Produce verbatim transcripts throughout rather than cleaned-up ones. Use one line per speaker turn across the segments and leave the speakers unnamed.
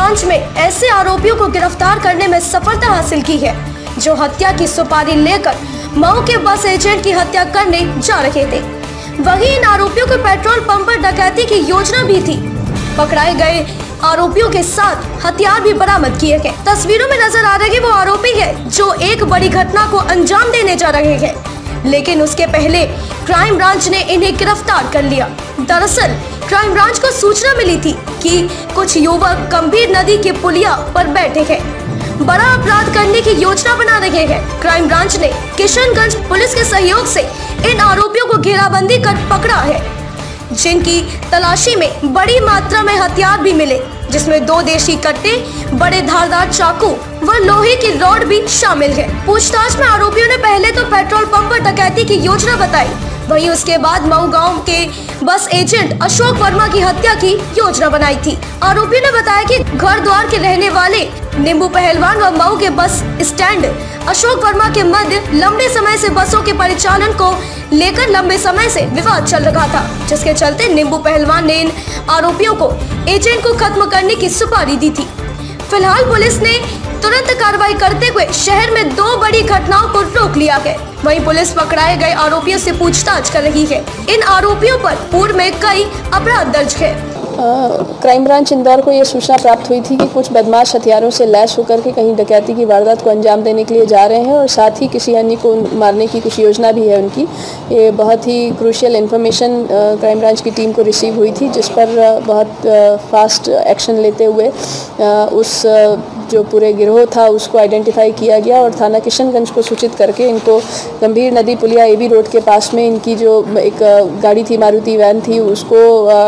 Branch में ऐसे आरोपियों को गिरफ्तार करने में सफलता हासिल की है जो हत्या की सुपारी लेकर मऊ के बस एजेंट की हत्या करने जा रहे थे। वहीं इन आरोपियों को पेट्रोल पंप पर डकैती की योजना भी थी। पकड़ाए गए आरोपियों के साथ हथियार भी बरामद किए गए। तस्वीरों में नजर आ रहे वो आरोपी है जो एक बड़ी घटना को अंजाम देने जा रहे हैं, लेकिन उसके पहले क्राइम ब्रांच ने इन्हें गिरफ्तार कर लिया। दरअसल क्राइम ब्रांच को सूचना मिली थी कि कुछ युवक गंभीर नदी के पुलिया पर बैठे हैं, बड़ा अपराध करने की योजना बना रहे हैं। क्राइम ब्रांच ने किशनगंज पुलिस के सहयोग से इन आरोपियों को घेराबंदी कर पकड़ा है, जिनकी तलाशी में बड़ी मात्रा में हथियार भी मिले, जिसमें दो देशी कट्टे, बड़े धारदार चाकू व लोहे की रॉड भी शामिल है। पूछताछ में आरोपियों ने पहले तो पेट्रोल पंप पर डकैती की योजना बताई, वहीं उसके बाद मऊ गांव के बस एजेंट अशोक वर्मा की हत्या की योजना बनाई थी। आरोपियों ने बताया कि घर द्वार के रहने वाले नींबू पहलवान व मऊ के बस स्टैंड अशोक वर्मा के मध्य लंबे समय से बसों के परिचालन को लेकर लंबे समय से विवाद चल रहा था, जिसके चलते नींबू पहलवान ने इन आरोपियों को एजेंट को खत्म करने की सुपारी दी थी। फिलहाल पुलिस ने तुरंत कार्रवाई करते हुए शहर में दो बड़ी घटनाओं को रोक लिया है। वहीं पुलिस पकड़ाए गए आरोपियों से पूछताछ कर रही है। इन आरोपियों पर पूर्व में कई अपराध दर्ज है।
क्राइम ब्रांच इंदौर को ये सूचना प्राप्त हुई थी कि कुछ बदमाश हथियारों से लैस होकर के कहीं डकैती की वारदात को अंजाम देने के लिए जा रहे हैं और साथ ही किसी अन्य को मारने की कुछ योजना भी है उनकी। ये बहुत ही क्रूशियल इन्फॉर्मेशन क्राइम ब्रांच की टीम को रिसीव हुई थी, जिस पर बहुत फास्ट एक्शन लेते हुए उस जो पूरे गिरोह था उसको आइडेंटिफाई किया गया और थाना किशनगंज को सूचित करके इनको गंभीर नदी पुलिया एबी रोड के पास में इनकी जो एक गाड़ी थी, मारुति वैन थी, उसको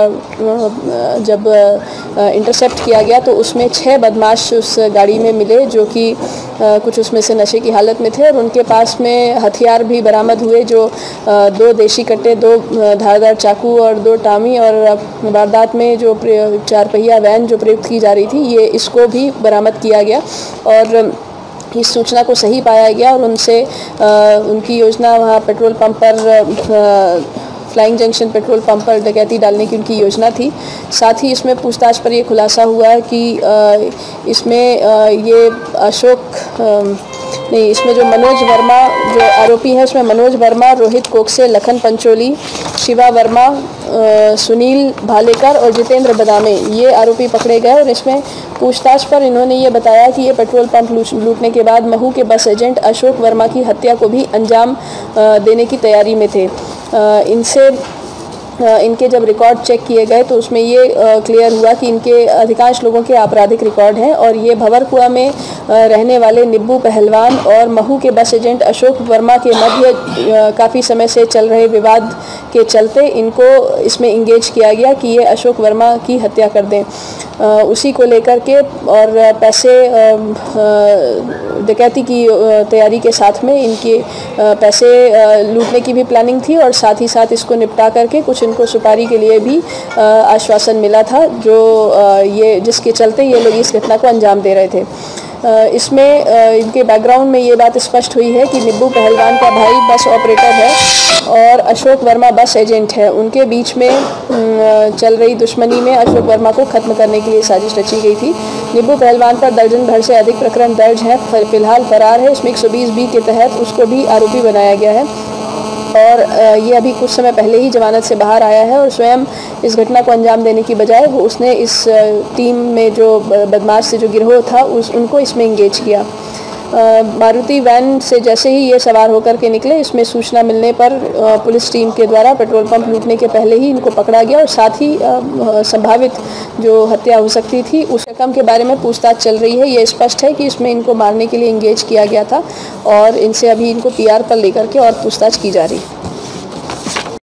जब इंटरसेप्ट किया गया तो उसमें छह बदमाश उस गाड़ी में मिले जो कि कुछ उसमें से नशे की हालत में थे और उनके पास में हथियार भी बरामद हुए, जो दो देशी कट्टे, दो धारदार चाकू और दो टामी, और वारदात में जो चार पहिया वैन जो प्रयुक्त की जा रही थी ये इसको भी बरामद किया गया और इस सूचना को सही पाया गया और उनसे उनकी योजना वहाँ पेट्रोल पंप पर फ्लाइंग जंक्शन पेट्रोल पंप पर डकैती डालने की उनकी योजना थी। साथ ही इसमें पूछताछ पर ये खुलासा हुआ है कि इसमें ये अशोक नहीं इसमें जो मनोज वर्मा जो आरोपी है उसमें मनोज वर्मा, रोहित कोकसे, लखन पंचोली, शिवा वर्मा, सुनील भालेकर और जितेंद्र बदामे ये आरोपी पकड़े गए और इसमें पूछताछ पर इन्होंने ये बताया कि ये पेट्रोल पंप लूटने के बाद महू के बस एजेंट अशोक वर्मा की हत्या को भी अंजाम देने की तैयारी में थे। इनसे इनके जब रिकॉर्ड चेक किए गए तो उसमें ये क्लियर हुआ कि इनके अधिकांश लोगों के आपराधिक रिकॉर्ड हैं और ये भंवरकुआ में रहने वाले नींबू पहलवान और महू के बस एजेंट अशोक वर्मा के मध्य काफ़ी समय से चल रहे विवाद के चलते इनको इसमें इंगेज किया गया कि ये अशोक वर्मा की हत्या कर दें। उसी को लेकर के और पैसे डकैती की तैयारी के साथ में इनके पैसे लूटने की भी प्लानिंग थी और साथ ही साथ इसको निपटा करके कुछ इनको सुपारी के लिए भी आश्वासन मिला था, जो ये जिसके चलते ये लोग इस घटना को अंजाम दे रहे थे। इसमें इनके बैकग्राउंड में ये बात स्पष्ट हुई है कि नींबू पहलवान का भाई बस ऑपरेटर है और अशोक वर्मा बस एजेंट है। उनके बीच में चल रही दुश्मनी में अशोक वर्मा को खत्म करने के लिए साजिश रची गई थी। नींबू पहलवान पर दर्जन भर से अधिक प्रकरण दर्ज हैं, फिलहाल फरार है। इसमें एक सौ बीस बी के तहत उसको भी आरोपी बनाया गया है और ये अभी कुछ समय पहले ही जमानत से बाहर आया है और स्वयं इस घटना को अंजाम देने की बजाय वो उसने इस टीम में जो बदमाश से जो गिरोह था उस उनको इसमें इंगेज किया। मारुति वैन से जैसे ही ये सवार होकर के निकले, इसमें सूचना मिलने पर पुलिस टीम के द्वारा पेट्रोल पंप लूटने के पहले ही इनको पकड़ा गया और साथ ही संभावित जो हत्या हो सकती थी उस रकम के बारे में पूछताछ चल रही है। ये स्पष्ट है कि इसमें इनको मारने के लिए इंगेज किया गया था और इनसे अभी इनको पी आर पर लेकर के और पूछताछ की जा रही है।